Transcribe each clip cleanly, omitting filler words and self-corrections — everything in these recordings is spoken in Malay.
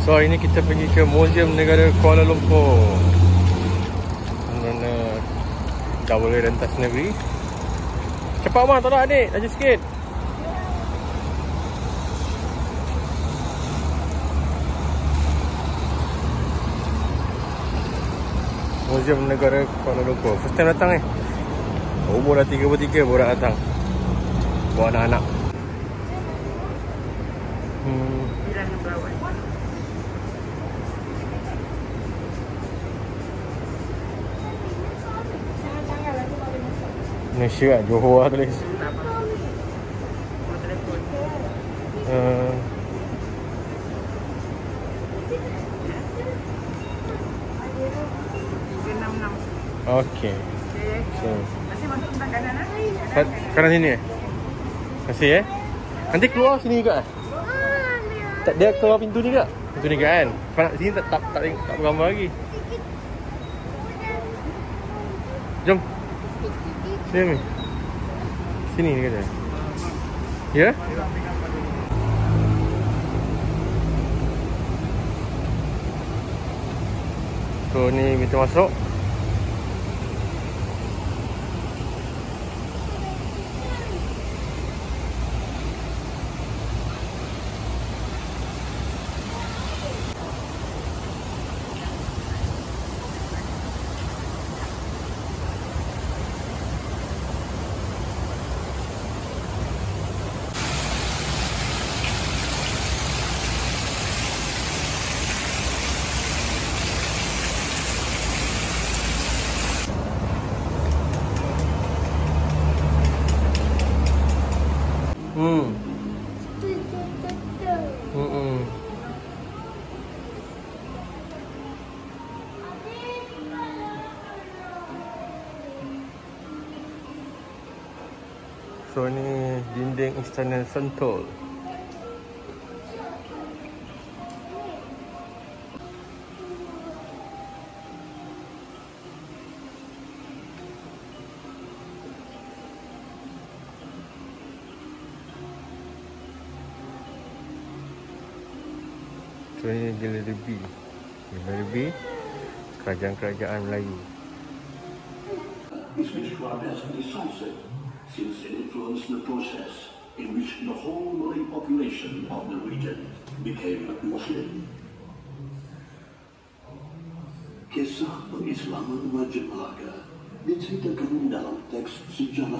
So hari ni kita pergi ke Museum Negara Kuala Lumpur, mana dah boleh rentas negeri. Cepat Omar, tolong adik, laju sikit. Museum Negara Kuala Lumpur. First time datang ni. Umur dah 33 baru datang. Bawa anak-anak. Malaysia kan, Johor lah tulis. Okay. So, Masih masuk sebelah kanan lah. kanan sini Masih nanti keluar sini juga tak, dia keluar pintu ni ke? Pintu ni kan? Sini tak bergambar lagi. Jom. Sini. Sini ni kata. Ya? So ni kita masuk. So ni dinding Istana Sentul. So ni Galeri B. Galeri B, kerajaan-kerajaan Melayu. Since it influenced the process in which the whole Malay population of the region became Muslim. Kisah pengislaman Raja Melaka diceritakan dalam teks sejarah.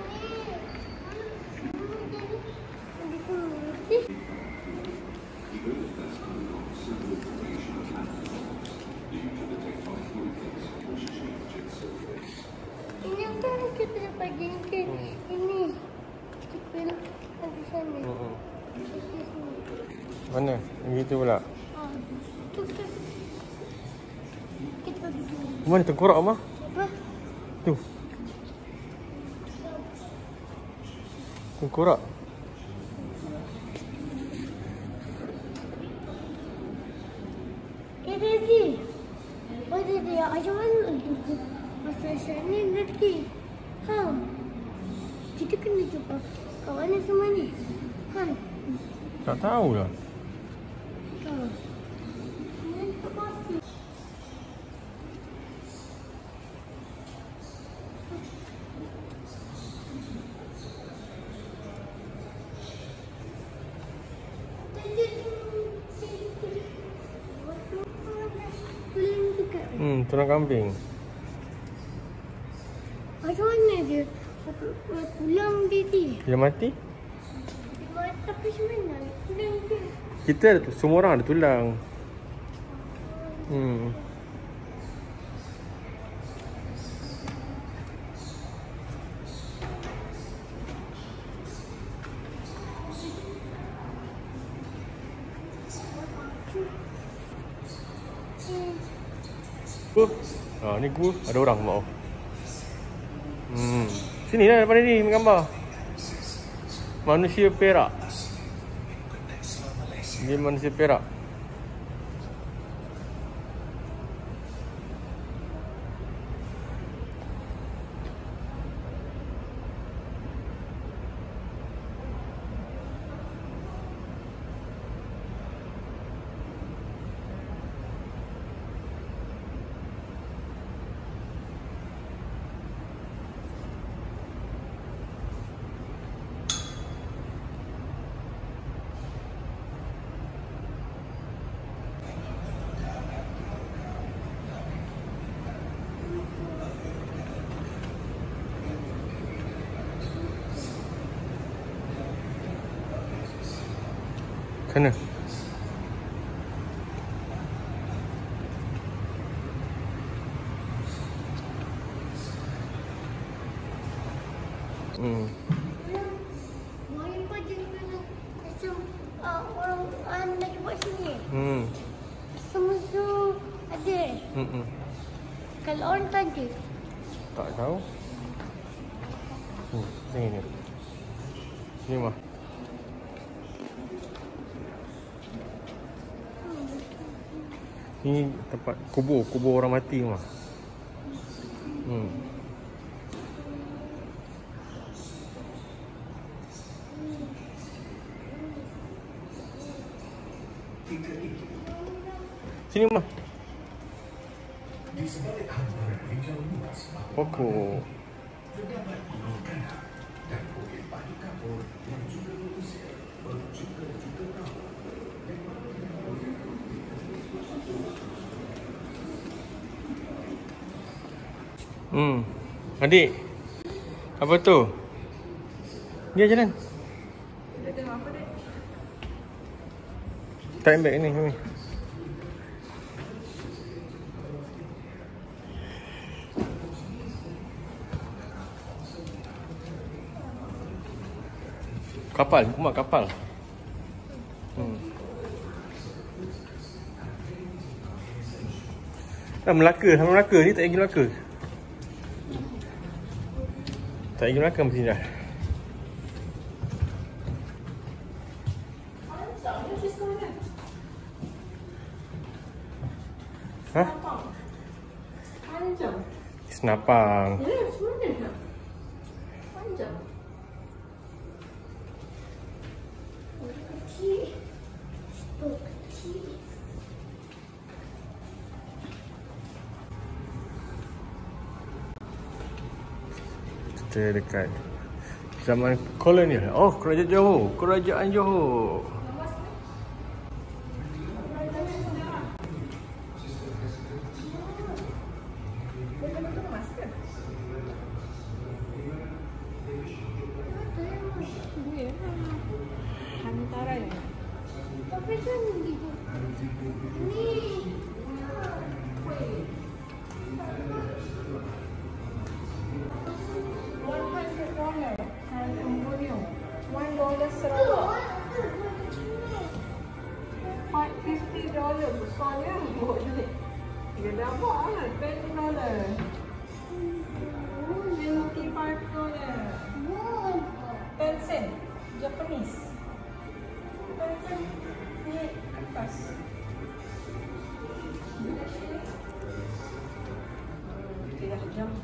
Ini kan kita dapat jengkel. Ini kita ada sana. Mana? Yang itu pula. Kita di sini. Mana tengkorak Omar? Apa? Tu. Tengkorak. Daddy. Oh Daddy, macam mana tu? Masa sana nanti. Kita kena jumpa kat mana semua ni? Tak tahulah. Tulang kambing. Macam mana dia? Tulang Daddy. Dia mati? Tapi macam mana? Tulang dia. Kita ada tu, semua orang ada tulang. Ni gua ada orang mau. Sini lah depan ni gambar. Manusia perak. Dia manusia perak. Sana. Main pun macam orang lagi buat sini. Semua ada. Kalau orang tak ada. Tak tahu. Sini ni. Ni mah. Ni tempat kubur orang mati mah. Sini mah. Pokok. Adik. Apa tu? Dia jalan. Dia tengok apa dia? Tak ambil ni kami. Kapal, umat kapal. Melaka, sama Melaka ni tak pergi Melaka. Tak pergi Melaka mesti dah. Hah? Panjang. Senapang. Ya, sebenarnya. Panjang. Kecil. Stok kecil. Kita dekat zaman kolonial. Oh, Kerajaan Johor. Kerajaan Johor. Hantaran. Tapi kan gitu. Ni. $100 California. $1 Sarawak. $50 besarnya. Dia dah buat lah. $10. $55. 10 sen. Japanese. 10 sen. Ni kertas. Dia dah jam.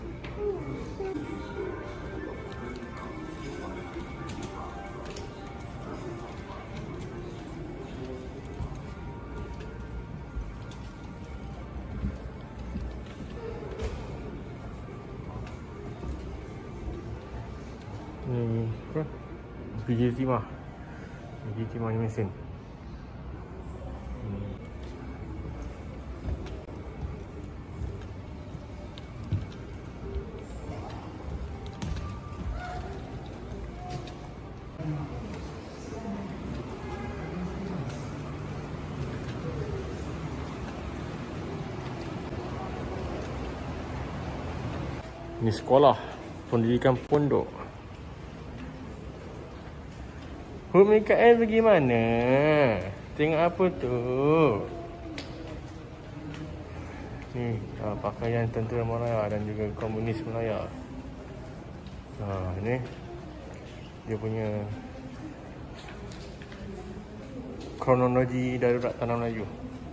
Ni apa? PJ Timah. PJ Timah ni mesin. Ni sekolah pendidikan pondok. Mikael pergi mana? Tengok apa tu? Ni pakaian tentera Malaya dan juga komunis Malaya. Ni dia punya kronologi darurat tanah Melayu.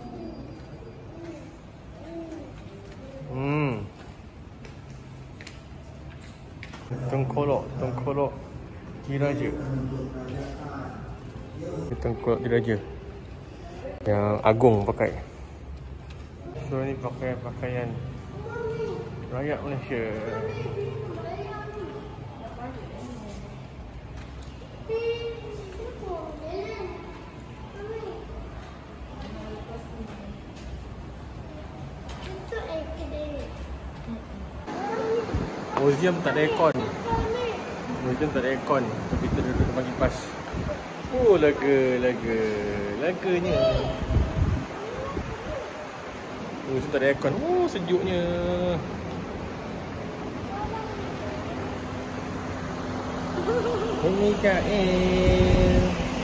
Tengkolok diraja. Tengkolok diraja yang agung pakai. So ni pakaian rakyat Malaysia. Museum tak ada aircon. Museum tak ada aircon. Tapi kita duduk depan kipas. Oh, lega. Jaganya. Oh, tak ada aircon. Oh, sejuknya. Ini Mikael.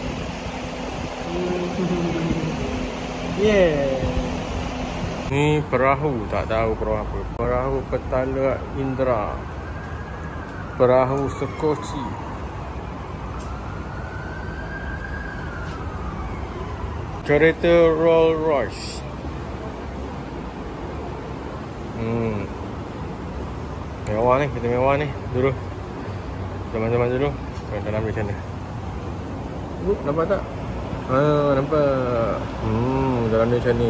Yeah. Ni perahu, tak tahu perahu apa. Perahu Petala Indra. Perahu Sekoci. Kereta Rolls Royce. Mewah ni, kita mewah ni. Dulu. Zaman-zaman dulu. Dalam macam ni. Nampak tak? Nampak. Dalam dia macam ni.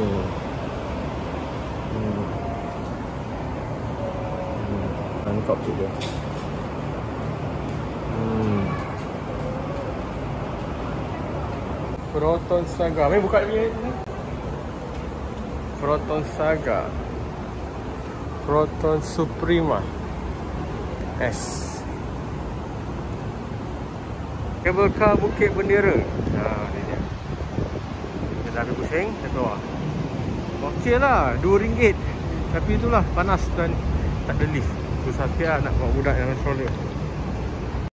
Mantap tu dia. Proton Saga. Mari buka dia ni. Proton Saga. Proton Suprema S. Kabel car Bukit Bendera. Ni dia. Dia dah habis pusing, dah keluar. Okey lah, RM2. Tapi itulah panas dan tak ada lift. Susah sikit lah nak bawa budak dalam stroller.